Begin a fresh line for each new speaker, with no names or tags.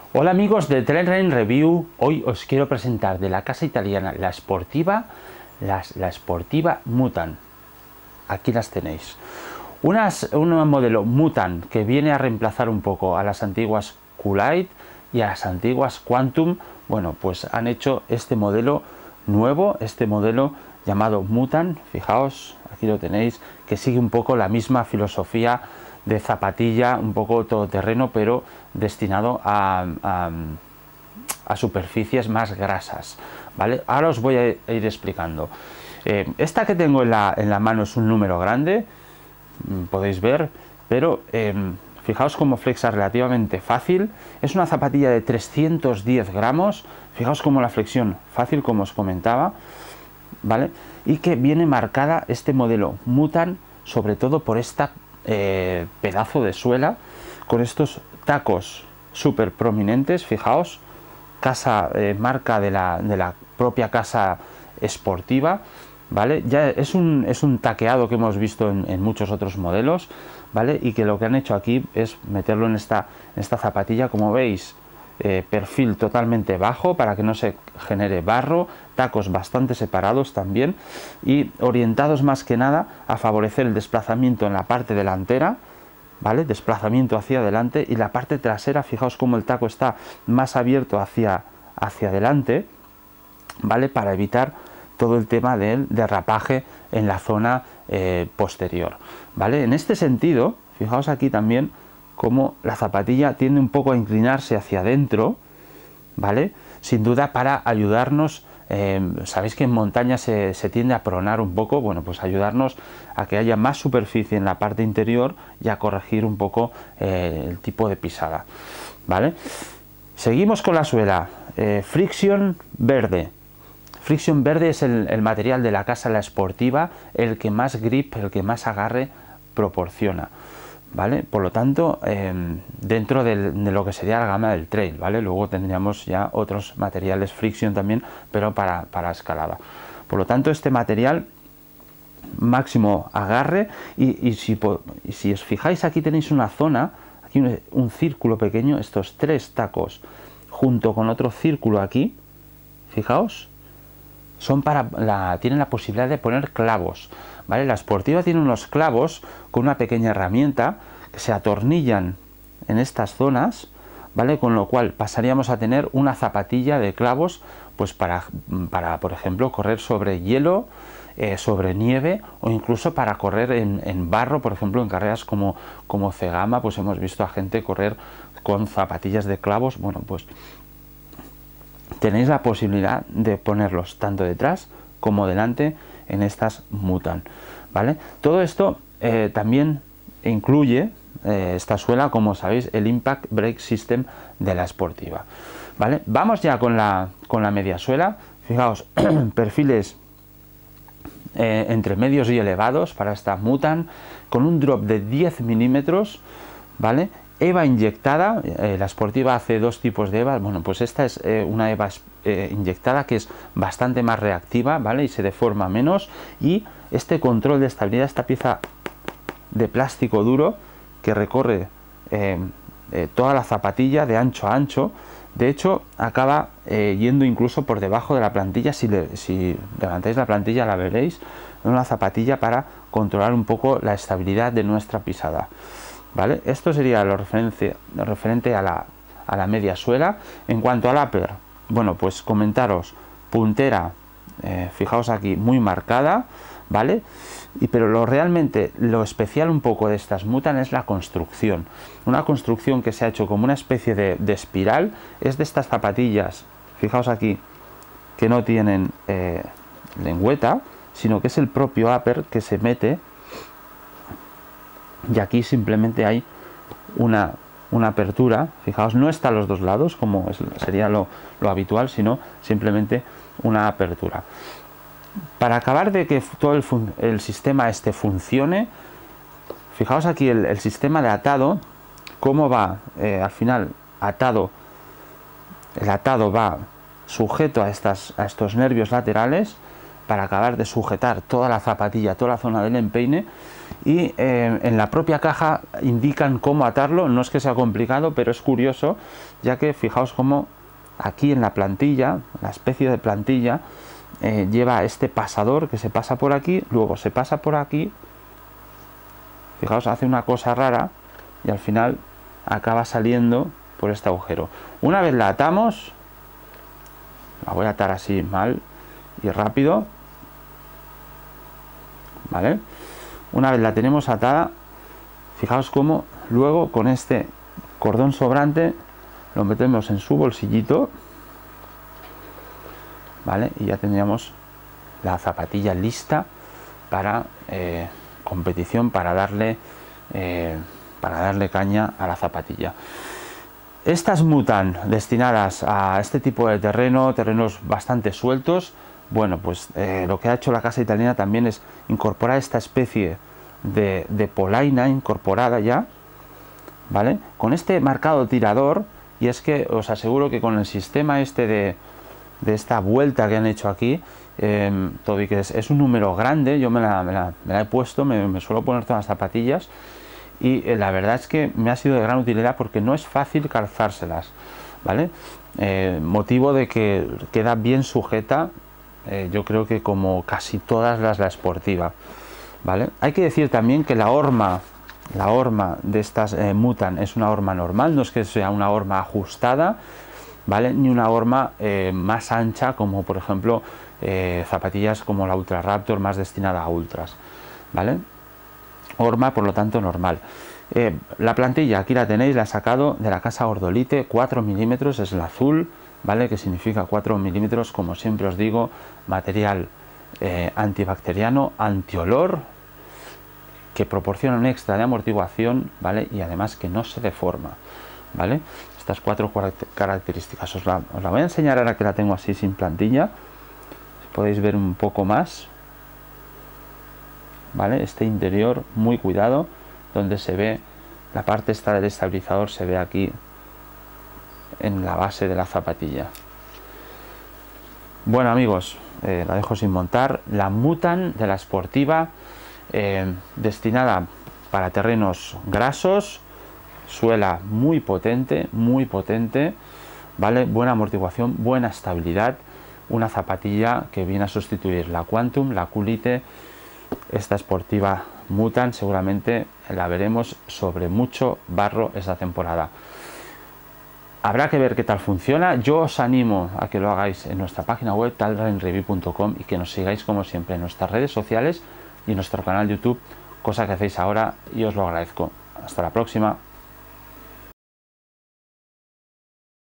Hola amigos de Trailrunning Review, hoy os quiero presentar de la casa italiana la Sportiva Mutant. Aquí las tenéis. Un modelo Mutant que viene a reemplazar un poco a las antiguas Q-Lite y a las antiguas Quantum. Bueno, pues han hecho este modelo nuevo, este modelo llamado Mutant. Fijaos, aquí lo tenéis, que sigue un poco la misma filosofía de zapatilla, un poco todoterreno, pero destinado a superficies más grasas, ¿vale? Ahora os voy a ir explicando. Esta que tengo en la mano es un número grande, podéis ver, pero fijaos cómo flexa relativamente fácil. Es una zapatilla de 310 gramos, fijaos cómo la flexión fácil, como os comentaba, ¿vale? Y que viene marcada este modelo Mutant, sobre todo por esta pedazo de suela, con estos tacos súper prominentes. Fijaos, marca de la propia casa Sportiva, ¿vale? Ya es un taqueado que hemos visto en muchos otros modelos, ¿vale? Y que lo que han hecho aquí es meterlo en esta zapatilla, como veis, perfil totalmente bajo para que no se genere barro, tacos bastante separados también y orientados más que nada a favorecer el desplazamiento en la parte delantera, ¿vale? Desplazamiento hacia adelante, y la parte trasera, fijaos cómo el taco está más abierto hacia adelante, ¿vale? Para evitar todo el tema del derrapaje en la zona posterior, ¿vale? En este sentido, fijaos aquí también como la zapatilla tiende un poco a inclinarse hacia adentro, ¿vale? Sin duda para ayudarnos, sabéis que en montaña se tiende a pronar un poco, bueno, pues ayudarnos a que haya más superficie en la parte interior y a corregir un poco el tipo de pisada, ¿vale? Seguimos con la suela, Friction Verde. Friction Verde es el material de la casa La Sportiva, el que más grip, el que más agarre proporciona, ¿vale? Por lo tanto, dentro de lo que sería la gama del trail, ¿vale? Luego tendríamos ya otros materiales Friction también, pero para escalada. Por lo tanto, este material máximo agarre, y si os fijáis, aquí tenéis una zona, aquí un círculo pequeño, estos tres tacos junto con otro círculo aquí, fijaos, son tienen la posibilidad de poner clavos, ¿vale? La Sportiva tiene unos clavos con una pequeña herramienta que se atornillan en estas zonas, ¿vale? Con lo cual pasaríamos a tener una zapatilla de clavos, pues para por ejemplo, correr sobre hielo, sobre nieve, o incluso para correr en barro, por ejemplo, en carreras como Cegama, pues hemos visto a gente correr con zapatillas de clavos. Bueno, pues tenéis la posibilidad de ponerlos tanto detrás como delante en estas Mutant, ¿vale? Todo esto también incluye esta suela, como sabéis, el Impact Brake System de la Sportiva, ¿vale? Vamos ya con la media suela. Fijaos, perfiles entre medios y elevados para esta Mutant, con un drop de 10 milímetros, ¿vale? EVA inyectada. La Sportiva hace dos tipos de EVA. Bueno, pues esta es una EVA inyectada, que es bastante más reactiva, ¿vale? Y se deforma menos. Y este control de estabilidad, esta pieza de plástico duro que recorre toda la zapatilla de ancho a ancho, de hecho acaba yendo incluso por debajo de la plantilla. Si levantáis la plantilla la veréis, una zapatilla para controlar un poco la estabilidad de nuestra pisada, ¿vale? Esto sería lo referente a la media suela. En cuanto al upper, bueno, pues comentaros, puntera, fijaos aquí, muy marcada, ¿vale? Pero realmente lo especial un poco de estas Mutant es la construcción. Una construcción que se ha hecho como una especie de espiral. Es de estas zapatillas, fijaos aquí, que no tienen lengüeta, sino que es el propio upper que se mete, y aquí simplemente hay una apertura. Fijaos, no está a los dos lados como sería lo habitual, sino simplemente una apertura. Para acabar de que todo el sistema este funcione, fijaos aquí el sistema de atado, cómo va al final atado. El atado va sujeto a estos nervios laterales para acabar de sujetar toda la zapatilla, toda la zona del empeine, y en la propia caja indican cómo atarlo. No es que sea complicado, pero es curioso, ya que fijaos cómo aquí en la plantilla, la especie de plantilla, lleva este pasador que se pasa por aquí, luego se pasa por aquí, fijaos, hace una cosa rara y al final acaba saliendo por este agujero. Una vez la atamos, la voy a atar así mal y rápido, ¿vale? Una vez la tenemos atada, fijaos cómo luego con este cordón sobrante lo metemos en su bolsillito, ¿vale? Y ya tendríamos la zapatilla lista para competición, para darle caña a la zapatilla. Estas Mutan destinadas a este tipo de terrenos bastante sueltos. Bueno, pues lo que ha hecho la casa italiana también es incorporar esta especie de polaina incorporada ya, ¿vale? Con este marcado tirador, y es que os aseguro que con el sistema este de esta vuelta que han hecho aquí, todo y que es un número grande, yo me la he puesto, me suelo poner todas las zapatillas, y la verdad es que me ha sido de gran utilidad porque no es fácil calzárselas, ¿vale? Motivo de que queda bien sujeta, yo creo que como casi todas la esportiva, ¿vale? Hay que decir también que la horma de estas Mutan es una horma normal, no es que sea una horma ajustada, ¿vale? Ni una horma más ancha como por ejemplo zapatillas como la Ultra Raptor, más destinada a ultras, ¿vale? Horma por lo tanto normal. La plantilla aquí la tenéis, la he sacado de la casa Ordolite, 4 milímetros, es el azul, ¿vale? Que significa 4 milímetros, como siempre os digo, material antibacteriano, antiolor, que proporciona un extra de amortiguación, ¿vale? Y además que no se deforma, ¿vale? Estas 4 características os la voy a enseñar ahora que la tengo así sin plantilla, si podéis ver un poco más, ¿vale? Este interior muy cuidado, donde se ve la parte esta del estabilizador, se ve aquí en la base de la zapatilla. Bueno amigos, la dejo sin montar, la Mutan de la esportiva, destinada para terrenos grasos, suela muy potente, ¿vale? Buena amortiguación, buena estabilidad, una zapatilla que viene a sustituir la Quantum, la Culite. Esta esportiva Mutan seguramente la veremos sobre mucho barro esta temporada. Habrá que ver qué tal funciona. Yo os animo a que lo hagáis en nuestra página web talrunreview.com y que nos sigáis como siempre en nuestras redes sociales y en nuestro canal YouTube, cosa que hacéis ahora y os lo agradezco. Hasta la próxima.